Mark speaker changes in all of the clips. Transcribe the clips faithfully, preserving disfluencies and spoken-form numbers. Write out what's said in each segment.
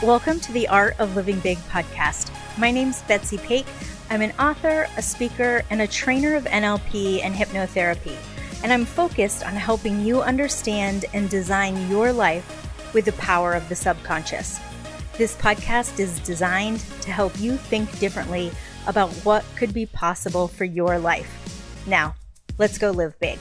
Speaker 1: Welcome to the Art of Living Big podcast. My name's Betsy Pake. I'm an author, a speaker, and a trainer of N L P and hypnotherapy. And I'm focused on helping you understand and design your life with the power of the subconscious. This podcast is designed to help you think differently about what could be possible for your life. Now, let's go live big.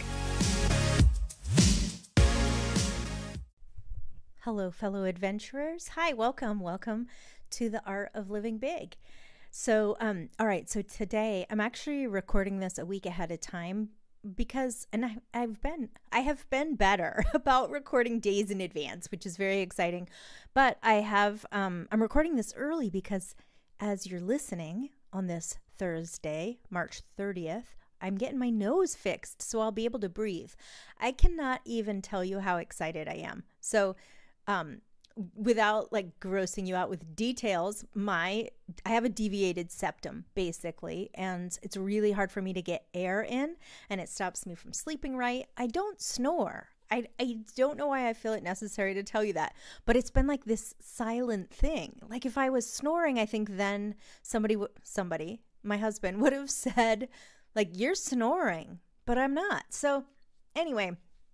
Speaker 1: Hello, fellow adventurers. Hi, welcome, welcome to the Art of Living Big. So, um, all right, so today I'm actually recording this a week ahead of time because, and I, I've been, I have been better about recording days in advance, which is very exciting. But I have, um, I'm recording this early because as you're listening on this Thursday, March thirtieth, I'm getting my nose fixed, so I'll be able to breathe. I cannot even tell you how excited I am. So, Um, without like grossing you out with details, my, I have a deviated septum basically, and it's really hard for me to get air in and it stops me from sleeping right. I don't snore. I, I don't know why I feel it necessary to tell you that, but it's been like this silent thing. Like if I was snoring, I think then somebody, somebody, my husband would have said like, you're snoring, but I'm not. So anyway,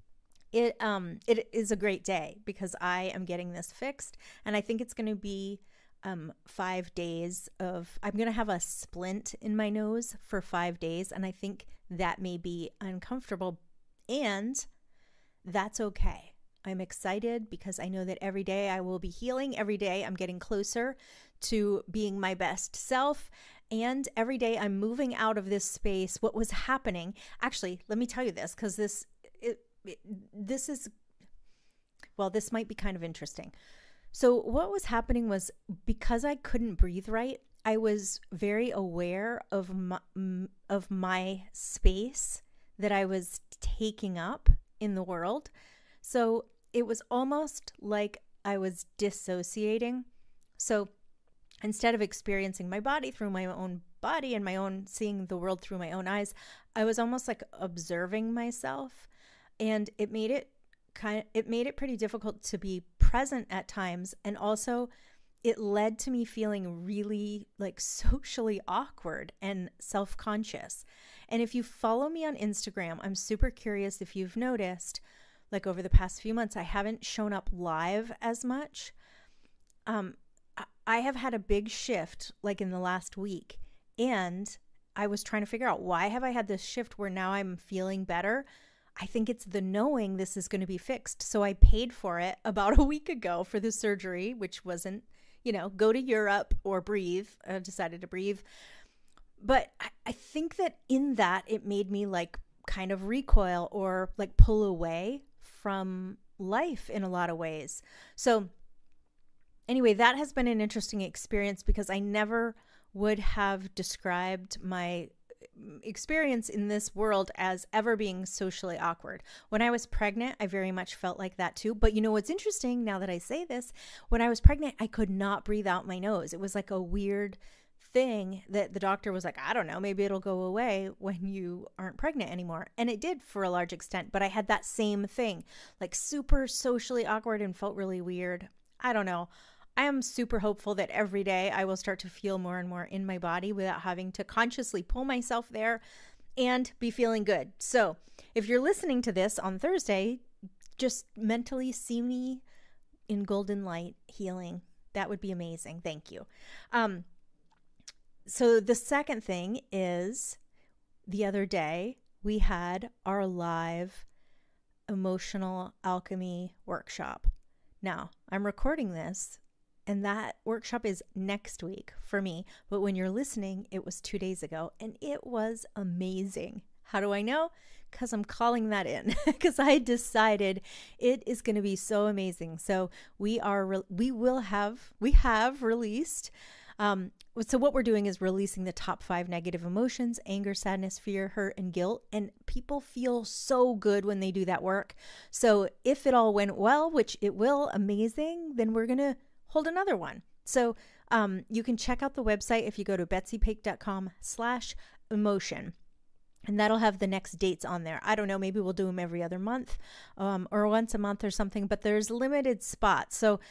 Speaker 1: It um it is a great day because I am getting this fixed, and I think it's going to be um five days of, I'm going to have a splint in my nose for five days, and I think that may be uncomfortable, and that's okay. I'm excited because I know that every day I will be healing. Every day I'm getting closer to being my best self, and every day I'm moving out of this space. What was happening, actually, let me tell you this, because this it, This is, well, this might be kind of interesting. So what was happening was because I couldn't breathe right, I was very aware of my, of my space that I was taking up in the world. So it was almost like I was dissociating. So instead of experiencing my body through my own body and my own, seeing the world through my own eyes, I was almost like observing myself. And it made it kind of, it made it pretty difficult to be present at times. And also it led to me feeling really like socially awkward and self-conscious. And if you follow me on Instagram, I'm super curious if you've noticed, like over the past few months, I haven't shown up live as much. Um, I have had a big shift like in the last week, and I was trying to figure out, why have I had this shift where now I'm feeling better? I think it's the knowing this is going to be fixed. So I paid for it about a week ago for the surgery, which wasn't, you know, go to Europe or breathe. I decided to breathe. But I, I think that in that, it made me like kind of recoil or like pull away from life in a lot of ways. So anyway, that has been an interesting experience because I never would have described my experience in this world as ever being socially awkward. When I was pregnant, I very much felt like that too. But you know what's interesting, now that I say this, when I was pregnant, I could not breathe out my nose. It was like a weird thing that the doctor was like, I don't know, maybe it'll go away when you aren't pregnant anymore. And it did for a large extent, but I had that same thing, like super socially awkward and felt really weird. I don't know. I am super hopeful that every day I will start to feel more and more in my body without having to consciously pull myself there and be feeling good. So if you're listening to this on Thursday, just mentally see me in golden light healing. That would be amazing. Thank you. Um, so the second thing is, the other day we had our live emotional alchemy workshop. Now I'm recording this, and that workshop is next week for me. But when you're listening, it was two days ago, and it was amazing. How do I know? Because I'm calling that in because I decided it is going to be so amazing. So we are, we will have, we have released. Um, so what we're doing is releasing the top five negative emotions: anger, sadness, fear, hurt, and guilt. And people feel so good when they do that work. So if it all went well, which it will, amazing, then we're going to hold another one. So um, you can check out the website if you go to betsypake.com slash emotion, and that'll have the next dates on there. I don't know, maybe we'll do them every other month um, or once a month or something, but there's limited spots. So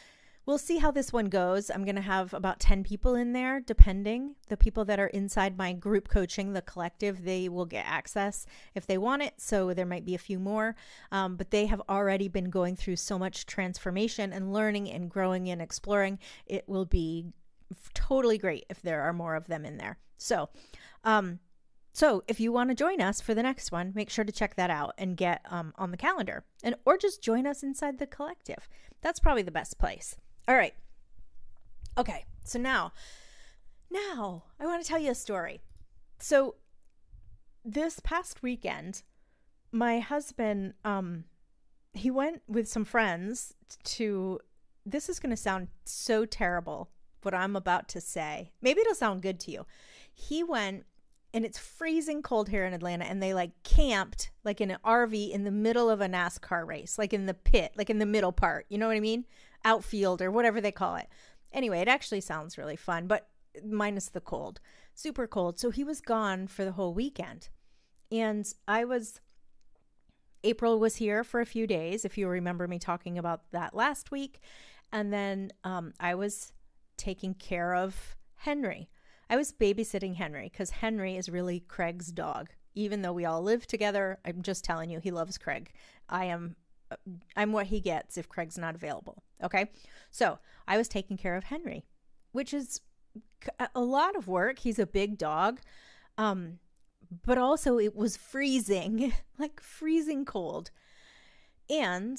Speaker 1: we'll see how this one goes. I'm going to have about ten people in there, depending. The people that are inside my group coaching, the collective, they will get access if they want it. So there might be a few more, um, but they have already been going through so much transformation and learning and growing and exploring. It will be totally great if there are more of them in there. So, um, So if you want to join us for the next one, make sure to check that out and get um, on the calendar, and or just join us inside the collective. That's probably the best place. All right. Okay. So now, now I want to tell you a story. So this past weekend, my husband, um, he went with some friends to, this is going to sound so terrible, what I'm about to say. Maybe it'll sound good to you. He went, and it's freezing cold here in Atlanta, and they like camped like in an R V in the middle of a NASCAR race, like in the pit, like in the middle part, you know what I mean? Outfield or whatever they call it. Anyway, it actually sounds really fun, but minus the cold, super cold. So he was gone for the whole weekend. And I was, April was here for a few days, if you remember me talking about that last week. And then um, I was taking care of Henry. I was babysitting Henry because Henry is really Craig's dog. Even though we all live together, I'm just telling you, he loves Craig. I am, I'm what he gets if Craig's not available. Okay. So I was taking care of Henry, which is a lot of work. He's a big dog. Um, but also it was freezing, like freezing cold. And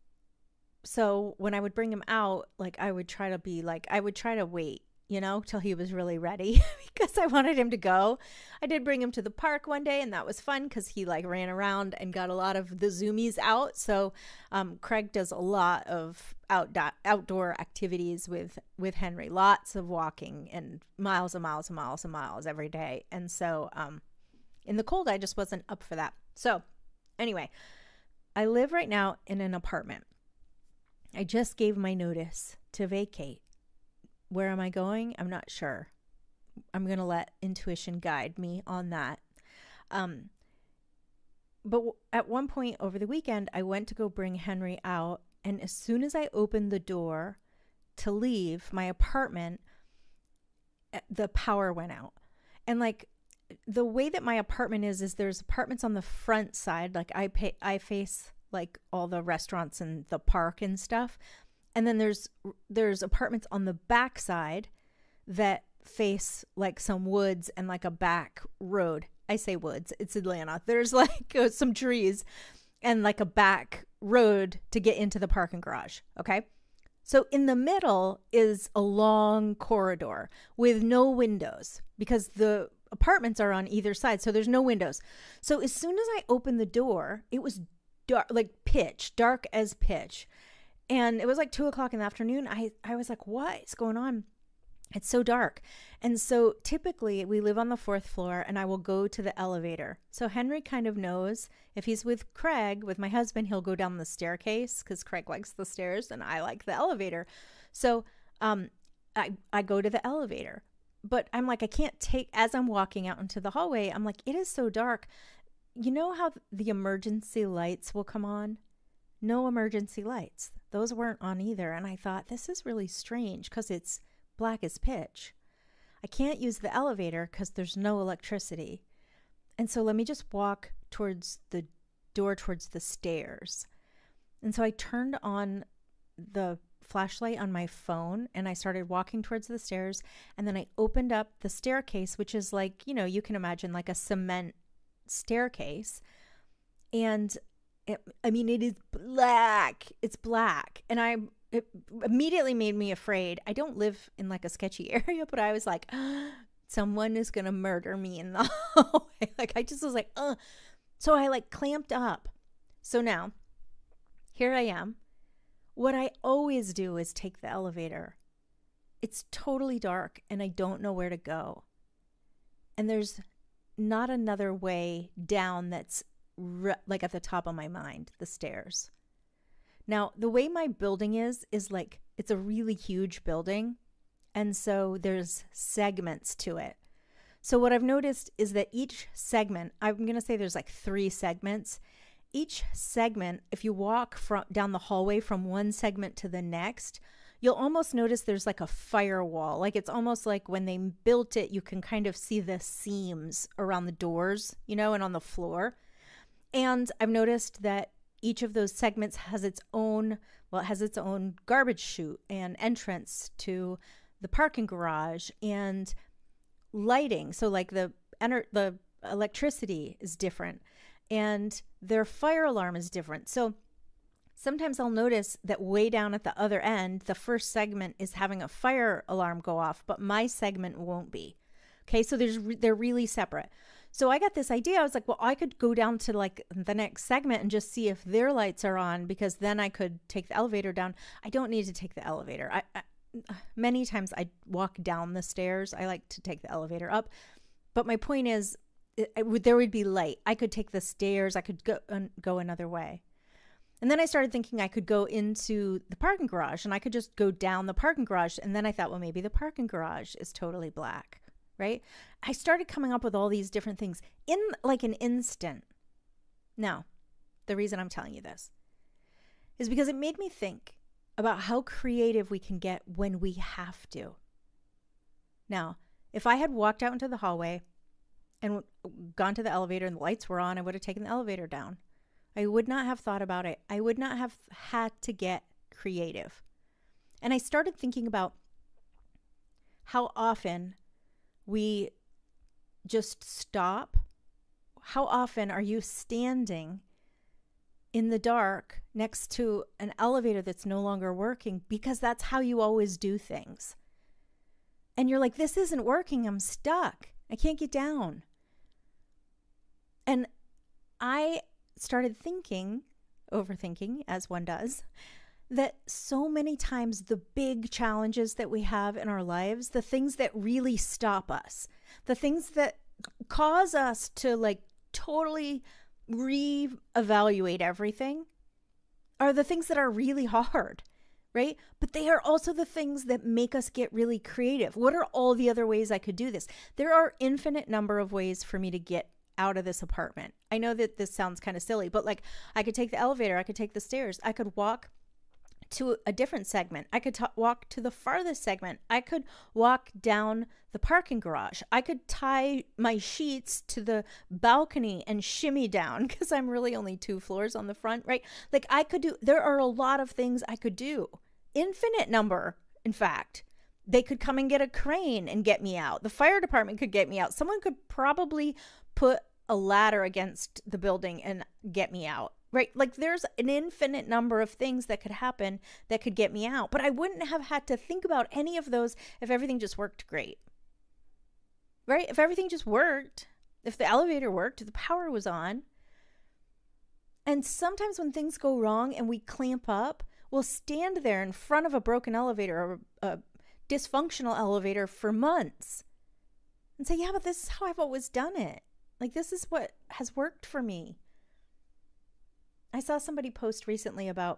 Speaker 1: so when I would bring him out, like I would try to be like, I would try to wait, you know, till he was really ready because I wanted him to go. I did bring him to the park one day, and that was fun because he like ran around and got a lot of the zoomies out. So um, Craig does a lot of out outdoor activities with, with Henry, lots of walking and miles and miles and miles and miles every day. And so um, in the cold, I just wasn't up for that. So anyway, I live right now in an apartment. I just gave my notice to vacate. Where am I going? I'm not sure. I'm going to let intuition guide me on that. Um, but w- at one point over the weekend, I went to go bring Henry out. And as soon as I opened the door to leave my apartment, the power went out. And like the way that my apartment is, is there's apartments on the front side. Like I pay, I face like all the restaurants and the park and stuff. And then there's there's apartments on the back side that face like some woods and like a back road. I say woods, it's Atlanta. There's like uh, some trees and like a back road to get into the parking garage. Okay. So in the middle is a long corridor with no windows because the apartments are on either side. So there's no windows. So as soon as I opened the door, it was dark, like pitch, dark as pitch. And it was like two o'clock in the afternoon. I, I was like, what is going on? It's so dark. And so typically we live on the fourth floor and I will go to the elevator. So Henry kind of knows if he's with Craig, with my husband, he'll go down the staircase because Craig likes the stairs and I like the elevator. So um, I, I go to the elevator, but I'm like, I can't take, as I'm walking out into the hallway, I'm like, it is so dark. You know how the emergency lights will come on? No emergency lights. Those weren't on either. And I thought, this is really strange because it's black as pitch. I can't use the elevator because there's no electricity. And so let me just walk towards the door, towards the stairs. And so I turned on the flashlight on my phone and I started walking towards the stairs. And then I opened up the staircase, which is like, you know, you can imagine like a cement staircase. And it, I mean, it is black. It's black. And I, it immediately made me afraid. I don't live in like a sketchy area, but I was like, oh, someone is going to murder me in the hallway. Like, I just was like, uh. So I like clamped up. So now here I am. What I always do is take the elevator. It's totally dark and I don't know where to go. And there's not another way down that's re- like at the top of my mind, the stairs. Now, the way my building is, is like, it's a really huge building. And so there's segments to it. So what I've noticed is that each segment, I'm going to say there's like three segments. Each segment, if you walk from down the hallway from one segment to the next, you'll almost notice there's like a firewall. Like it's almost like when they built it, you can kind of see the seams around the doors, you know, and on the floor. And I've noticed that each of those segments has its own, well, it has its own garbage chute and entrance to the parking garage and lighting. So like the ener- the electricity is different and their fire alarm is different. So sometimes I'll notice that way down at the other end, the first segment is having a fire alarm go off, but my segment won't be. Okay, so there's re- they're really separate. So I got this idea. I was like, well, I could go down to like the next segment and just see if their lights are on, because then I could take the elevator down. I don't need to take the elevator. I, I many times I walk down the stairs. I like to take the elevator up. But my point is, it, it would, there would be light. I could take the stairs. I could go, uh, go another way. And then I started thinking I could go into the parking garage and I could just go down the parking garage. And then I thought, well, maybe the parking garage is totally black, right? I started coming up with all these different things in like an instant. Now, the reason I'm telling you this is because it made me think about how creative we can get when we have to. Now, if I had walked out into the hallway and gone to the elevator and the lights were on, I would have taken the elevator down. I would not have thought about it. I would not have had to get creative. And I started thinking about how often we just stop. How often are you standing in the dark next to an elevator that's no longer working because that's how you always do things? And you're like, this isn't working. I'm stuck. I can't get down. And I started thinking, overthinking, as one does, that so many times the big challenges that we have in our lives, the things that really stop us, the things that cause us to like totally re-evaluate everything, are the things that are really hard, right? But they are also the things that make us get really creative. What are all the other ways I could do this? There are infinite number of ways for me to get out of this apartment. I know that this sounds kind of silly, but like I could take the elevator, I could take the stairs, I could walk to a different segment, I could t- walk to the farthest segment, I could walk down the parking garage, I could tie my sheets to the balcony and shimmy down because I'm really only two floors on the front, right? Like I could do, there are a lot of things I could do, infinite number, in fact. They could come and get a crane and get me out. The fire department could get me out. Someone could probably put a ladder against the building and get me out, right? Like there's an infinite number of things that could happen that could get me out, but I wouldn't have had to think about any of those if everything just worked great, right? If everything just worked, if the elevator worked, the power was on. And sometimes when things go wrong and we clamp up, we'll stand there in front of a broken elevator or a dysfunctional elevator for months and say, yeah, but this is how I've always done it. Like, this is what has worked for me. I saw somebody post recently about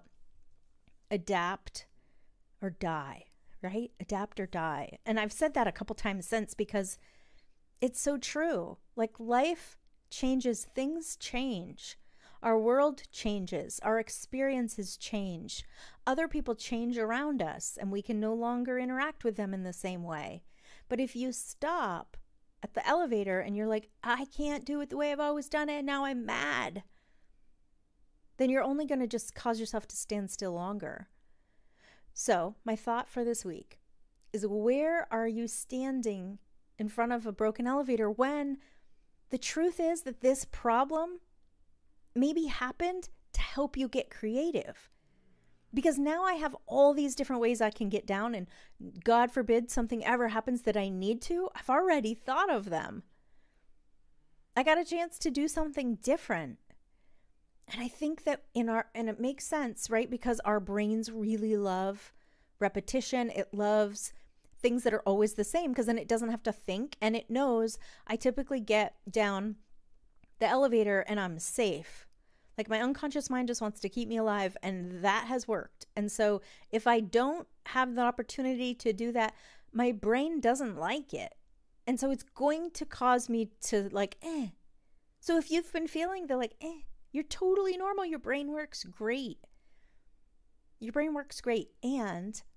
Speaker 1: adapt or die, right? Adapt or die. And I've said that a couple times since because it's so true. Like life changes, things change. Our world changes. Our experiences change. Other people change around us and we can no longer interact with them in the same way. But if you stop at the elevator and you're like, I can't do it the way I've always done it, and now I'm mad, then you're only going to just cause yourself to stand still longer. So my thought for this week is, where are you standing in front of a broken elevator when the truth is that this problem maybe happened to help you get creative? Because now I have all these different ways I can get down, and God forbid something ever happens that I need to, I've already thought of them. I got a chance to do something different. And I think that in our, and it makes sense, right? Because our brains really love repetition. It loves things that are always the same, because then it doesn't have to think, and it knows I typically get down the elevator and I'm safe. Like my unconscious mind just wants to keep me alive, and that has worked. And so if I don't have the opportunity to do that, my brain doesn't like it. And so it's going to cause me to like, eh. So if you've been feeling the like, eh, you're totally normal. Your brain works great. Your brain works great. And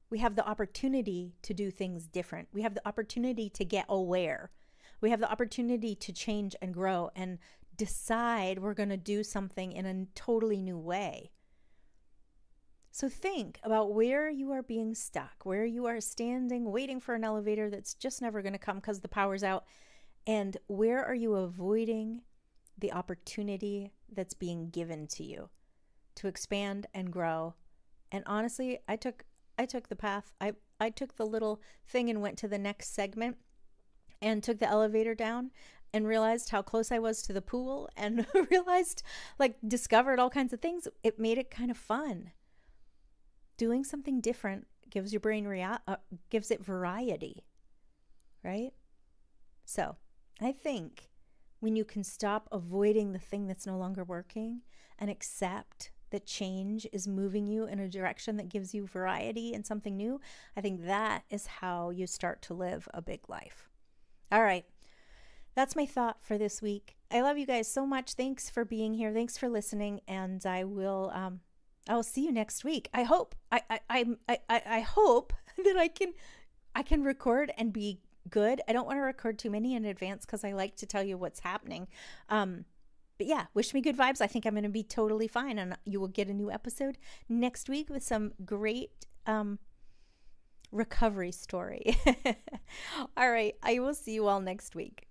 Speaker 1: we have the opportunity to do things different. We have the opportunity to get aware. We have the opportunity to change and grow and decide we're going to do something in a totally new way. So think about where you are being stuck, where you are standing, waiting for an elevator that's just never going to come because the power's out. And where are you avoiding the opportunity that's being given to you to expand and grow? And honestly, I took I took the path. I, I took the little thing and went to the next segment and took the elevator down and realized how close I was to the pool and realized, like, discovered all kinds of things. It made it kind of fun. Doing something different gives your brain rea- uh, gives it variety, right? So I think when you can stop avoiding the thing that's no longer working and accept that change is moving you in a direction that gives you variety and something new, I think that is how you start to live a big life. All right. That's my thought for this week. I love you guys so much. Thanks for being here. Thanks for listening. And I will, um, I will see you next week. I hope, I, I, I, I, I hope that I can, I can record and be good. I don't want to record too many in advance because I like to tell you what's happening. Um, but yeah, wish me good vibes. I think I'm going to be totally fine. And you will get a new episode next week with some great, um, recovery story. All right. I will see you all next week.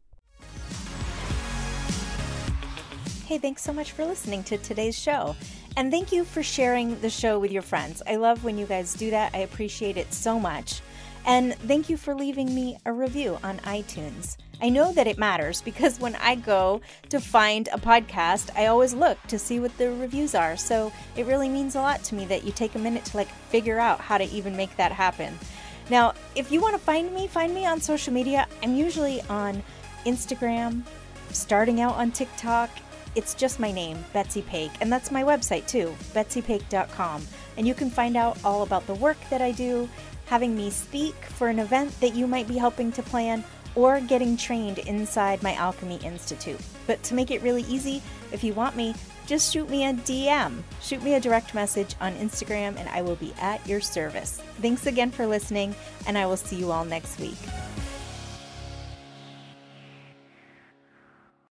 Speaker 1: Hey, thanks so much for listening to today's show. And thank you for sharing the show with your friends. I love when you guys do that. I appreciate it so much. And thank you for leaving me a review on iTunes. I know that it matters because when I go to find a podcast, I always look to see what the reviews are. So it really means a lot to me that you take a minute to like figure out how to even make that happen. Now, if you want to find me, find me on social media. I'm usually on Instagram, starting out on TikTok. It's just my name, Betsy Pake, and that's my website too, betsy pake dot com. And you can find out all about the work that I do, having me speak for an event that you might be helping to plan, or getting trained inside my Alchemy Institute. But to make it really easy, if you want me, just shoot me a D M. Shoot me a direct message on Instagram and I will be at your service. Thanks again for listening, and I will see you all next week.